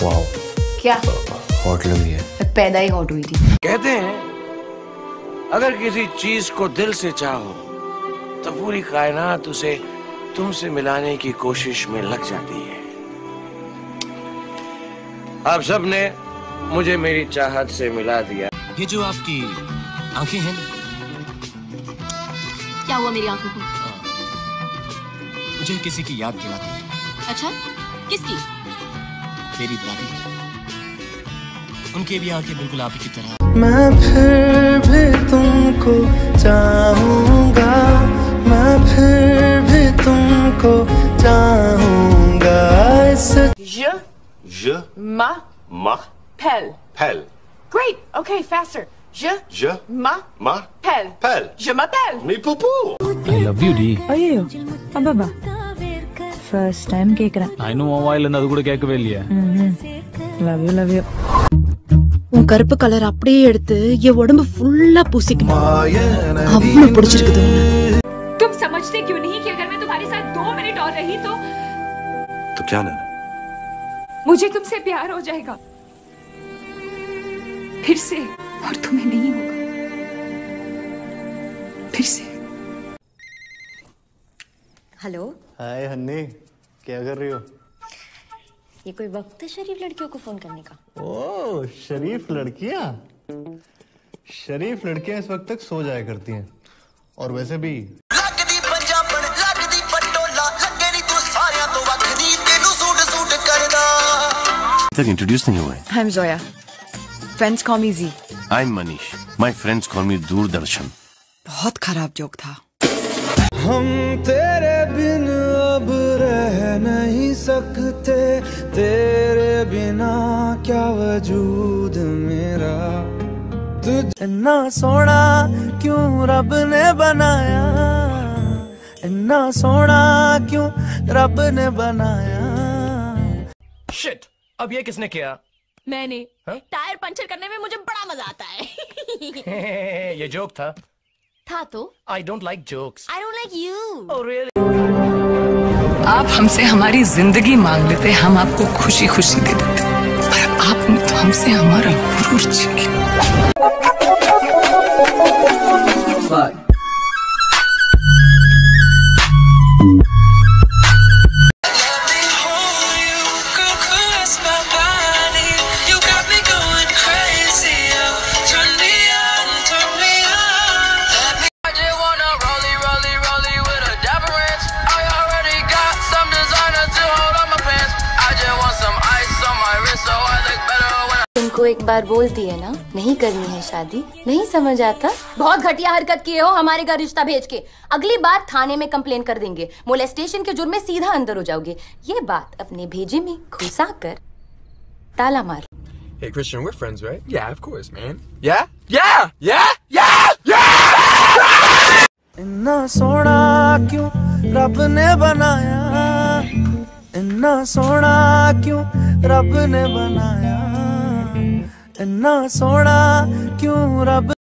Wow क्या hot लगी है। मैं पैदा ही हॉट हुई थी। कहते हैं अगर किसी चीज को दिल से चाहो तो पूरी कायनात उसे तुमसे मिलाने की कोशिश में लग जाती है। आप सब ने मुझे मेरी चाहत से मिला दिया। ये जो आपकी आंखें हैं, क्या हुआ मेरी आंखों को? मुझे किसी की याद दिलाती है। अच्छा, किसकी? तेरी दादी। उनकी भी आंखें बिल्कुल आप ही की तरह। मैं फिर भी तुमको चाहूंगा, मैं फिर भी तुमको चाहूंगा। Je m'appelle. Great. Okay, faster. Je m'appelle. Je m'appelle. I love you, D. అయ్యో అబ్బాబా ఫస్ట్ టైం కేకురా. I know mobile and அது கூட கேட்கவே இல்லையா. లవ్ యూ உன் கருப்பு கலர் அப்படியே எடுத்து என் உடம்பு ஃபுல்லா பூசிக்கணும். அவ்வளவு பிடிச்சிருக்குது. तुम समझते क्यों नहीं कि अगर मैं तुम्हारे साथ 2 मिनट और रही तो क्या ना मुझे तुमसे प्यार हो जाएगा फिर से, और तुम्हें नहीं होगा फिर से। हेलो हाय हन्नी, क्या कर रही हो? ये कोई वक्त है शरीफ लड़कियों को फोन करने का? ओह शरीफ लड़कियां इस वक्त तक सो जाया करती हैं। और वैसे भी तक इंट्रोड्यूस नहीं हुए। I'm Zoya. Friends call me Z. I'm Manish. My friends call me Doordarshan. बहुत खराब जोक था। हम तेरे बिन अब रह नहीं सकते, तेरे बिना क्या वजूद मेरा। तुझे इतना सोना क्यों रब ने बनाया, इतना सोना क्यों रब ने बनाया। शिट, अब ये किसने किया? मैंने। टायर पंचर करने में मुझे बड़ा मजा आता है। ये जोक था तो I don't like jokes. I don't like you. Oh really? आप हमसे हमारी जिंदगी मांग लेते, हम आपको खुशी खुशी दे देते, पर आपने तो हमसे हमारा गुरूर छीन लिया। तुमको एक बार बोलती है ना, नहीं करनी है शादी, नहीं समझ आता? बहुत घटिया हरकत किए हो हमारे घर रिश्ता भेज के। अगली बार थाने में कंप्लेन कर देंगे, मोलेस्टेशन के जुर्म में सीधा अंदर हो जाओगे। ये बात अपने भेजे में घुसा कर ताला मार। Hey Christian, we're friends, right? Yeah, of course, man. Yeah? इतना सोना क्यों रब ने बनाया, इतना सोना क्यों रब ने बनाया, इतना सोना क्यों रब